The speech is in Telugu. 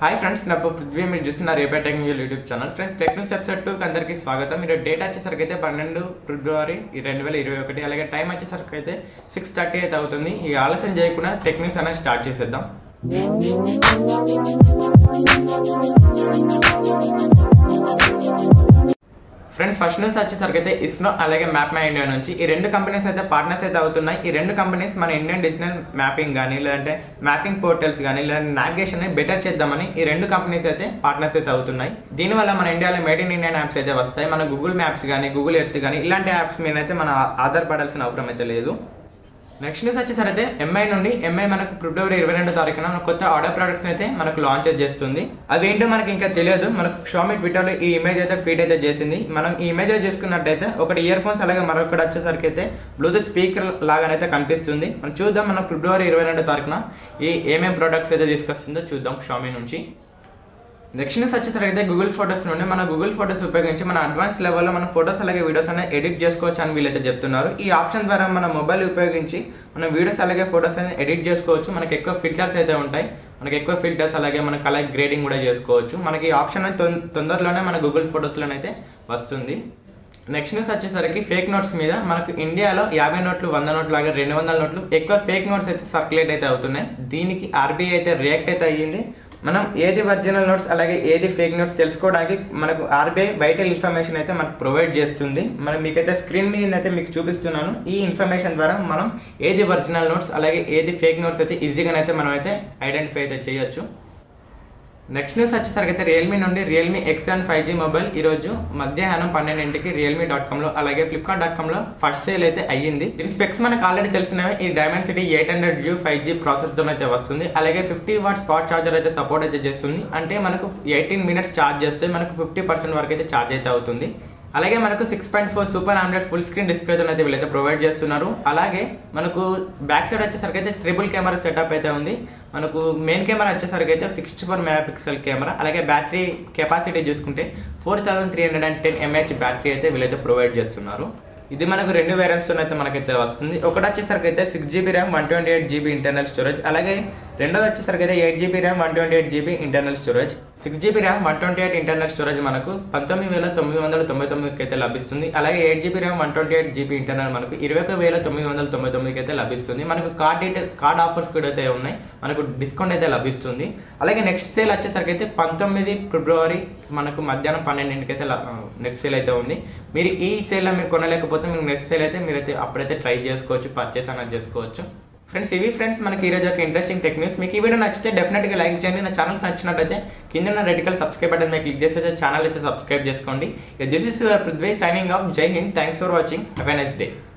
हाई फ्रेंड्स ना पृथ्वी మీరు చూస్తున్నారు రేపే technical YouTube channel friends technics episode 2 కి అందరికీ స్వాగతం। మీరు డేట్ వచ్చేసరికి అయితే 12 ఫిబ్రవరి 2021 అలాగే టైం వచ్చేసరికి అయితే 6:30 అయితే అవుతుంది। ఈ ఆలస్యం చేయకుండా టెక్నిక్స్ అనేది స్టార్ట్ చేసేద్దాం। ఫ్రెండ్స్ ఫస్ట్ న్యూస్ వచ్చేసరికి ఇస్రో అలాగే మ్యాప్ మై ఇండియా నుంచి ఈ రెండు కంపెనీస్ అయితే పార్ట్నర్స్ అయితే అవుతున్నాయి। ఈ రెండు కంపెనీస్ మన ఇండియన్ డిజిటల్ మ్యాపింగ్ కానీ లేదంటే మ్యాపింగ్ పోర్టల్స్ కానీ లేదంటే నావిగేషన్ ని బెటర్ చేద్దామని ఈ రెండు కంపెనీస్ అయితే పార్ట్నర్స్ అయితే అవుతున్నాయి। దీనివల్ల మన ఇండియాలో మేడ్ ఇన్ ఇండియన్ యాప్స్ అయితే వస్తాయి। మన గూగుల్ మ్యాప్స్ కానీ గూగుల్ ఎర్త్ కానీ ఇలాంటి యాప్స్ మీద అయితే మన ఆధారపడాల్సిన అవసరం అయితే లేదు। నెక్స్ట్ న్యూస్ వచ్చేసరికి ఎంఐ నుండి ఎంఐ మనకు ఫిబ్రవరి 22 తారీఖున కొత్త ఆడియో ప్రొడక్ట్స్ అయితే మనకు లాంచ్ చేస్తుంది। అవేంటో మనకి ఇంకా తెలియదు। మనకు షామీ ట్విట్టర్ లో ఈ ఇమేజ్ అయితే ఫీడ్ అయితే చేసింది। మనం ఈ ఇమేజ్ లో చేసుకున్నట్టయితే ఒకటి ఇయర్ ఫోన్స్ అలాగే మరొకటి వచ్చేసరికి అయితే బ్లూటూత్ స్పీకర్ లాగానైతే కనిపిస్తుంది। మనం చూద్దాం మన ఫిబ్రవరి 22 తారీఖున ఈ ఏమేం ప్రొడక్ట్స్ అయితే తీసుకొస్తుందో చూద్దాం షామీ నుంచి। నెక్స్ట్ న్యూస్ వచ్చేసరికి గూగుల్ ఫోటోస్ నుండి మన గూగుల్ ఫోటోస్ ఉపయోగించి మన అడ్వాన్స్ లెవెల్లో మన ఫోటోస్ అలాగే వీడియోస్ అనేది ఎడిట్ చేసుకోవచ్చు అని వీళ్ళైతే చెప్తున్నారు। ఈ ఆప్షన్ ద్వారా మన మొబైల్ ఉపయోగించి మన వీడియోస్ అలాగే ఫోటోస్ అనేది ఎడిట్ చేసుకోవచ్చు। మనకి ఎక్కువ ఫిల్టర్స్ అయితే ఉంటాయి, మనకి ఎక్కువ ఫిల్టర్స్ అలాగే మన కలర్ గ్రేడింగ్ కూడా చేసుకోవచ్చు। మనకి ఈ ఆప్షన్ తొందరలోనే మన గూగుల్ ఫోటోస్లోనైతే వస్తుంది। నెక్స్ట్ న్యూస్ వచ్చేసరికి ఫేక్ నోట్స్ మీద మనకు ఇండియాలో 50 నోట్లు 100 నోట్లు అలాగే 200 నోట్లు ఎక్కువ ఫేక్ నోట్స్ అయితే సర్క్యులేట్ అయితే అవుతున్నాయి। దీనికి ఆర్బీఐ అయితే రియాక్ట్ అయితే అయ్యింది। మనం ఏది ఒరిజినల్ నోట్స్ అలాగే ఏది ఫేక్ నోట్స్ తెలుసుకోవడానికి మనకు ఆర్బీఐ వైటల్ ఇన్ఫర్మేషన్ అయితే మనకు ప్రొవైడ్ చేస్తుంది। మనం మీకైతే స్క్రీన్ మీద అయితే మీకు చూపిస్తున్నాను। ఈ ఇన్ఫర్మేషన్ ద్వారా మనం ఏది ఒరిజినల్ నోట్స్ అలాగే ఏది ఫేక్ నోట్స్ అయితే ఈజీగా అయితే మనం అయితే ఐడెంటిఫై అయితే చేయొచ్చు। నెక్స్ట్ న్యూస్ వచ్చేసరికి అయితే రియల్మీ నుండి రియల్మీ X7 5G మొబైల్ ఈ రోజు మధ్యాహ్నం 12కి realme.com లో అలాగే flipkart.com లో ఫస్ట్ సేల్ అయితే అయ్యింది। దీని స్పెక్స్ మనకు ఆల్రెడీ తెలిసినవే। ఈ డైమెన్సిటీ 800U 5G ప్రాసెసర్ తో అయితే వస్తుంది, అలాగే 50 వాట్స్ ఫాస్ట్ ఛార్జర్ అయితే సపోర్ట్ అయితే చేస్తుంది। అంటే మనకు 18 మినిట్స్ ఛార్జ్ చేస్తే మనకు 50% వరకు అయితే ఛార్జ్ అయితే అవుతుంది। అలాగే మనకు 6.4 సూపర్ ఆమ్లెట్ ఫుల్ స్క్రీన్ డిస్ప్లేతో అయితే వీళ్ళైతే ప్రొవైడ్ చేస్తున్నారు। అలాగే మనకు బ్యాక్ సైడ్ వచ్చేసరికి అయితే ట్రిపుల్ కెమెరా సెటప్ అయితే ఉంది। మనకు మెయిన్ కెమెరా వచ్చేసరికి అయితే 64 మెగాపిక్సెల్ కెమెరా, అలాగే బ్యాటరీ కెపాసిటీ చూసుకుంటే 4310 mAh బ్యాటరీ అయితే వీళ్ళైతే ప్రొవైడ్ చేస్తున్నారు। ఇది మనకు రెండు వేరియంట్స్ అయితే మనకైతే వస్తుంది। ఒకటి వచ్చేసరికి అయితే 6GB RAM 128GB internal storage, అలాగే రెండోది వచ్చేసరికి అయితే 8GB RAM 128GB internal storage. 6GB RAM 128 internal storage మనకు 19,999కి అయితే లభిస్తుంది, అలాగే 8GB ర్యామ్ 128GB ఇంటర్నల్ మనకు 21,999కి అయితే లభిస్తుంది। మనకు కార్డ్ ఆఫర్స్ కూడా అయితే ఉన్నాయి, మనకు డిస్కౌంట్ అయితే లభిస్తుంది। అలాగే నెక్స్ట్ సేల్ వచ్చేసరికి అయితే 19 ఫిబ్రవరి మనకు మధ్యాహ్నం 12కి అయితే నెక్స్ట్ సేల్ అయితే ఉంది। మీరు ఈ సేల్ మీరు కొనలేకపోతే మీకు నెక్స్ట్ సేల్ అయితే మీరైతే అప్పుడైతే ట్రై చేసుకోవచ్చు, పర్చేస్ అనేది చేసుకోవచ్చు। ఫ్రెండ్స్ ఇవి ఫ్రెండ్స్ మనకి ఈరోజు ఒక ఇంట్రెస్టింగ్ టెక్ న్యూస్। మీకు ఈ వీడియో నచ్చితే డెఫినెట్గా లైక్ చేయండి। నా ఛానల్ నచ్చినట్టయితే కింద ఉన్న రెడ్ కలర్ సబ్స్క్రైబ్ బటన్ మీద క్లిక్ చేసి ఛానల్ అయితే సబ్స్క్రైబ్ చేసుకోండి। This is your Prithvi signing off. జై Hind, thanks for watching, have a nice day.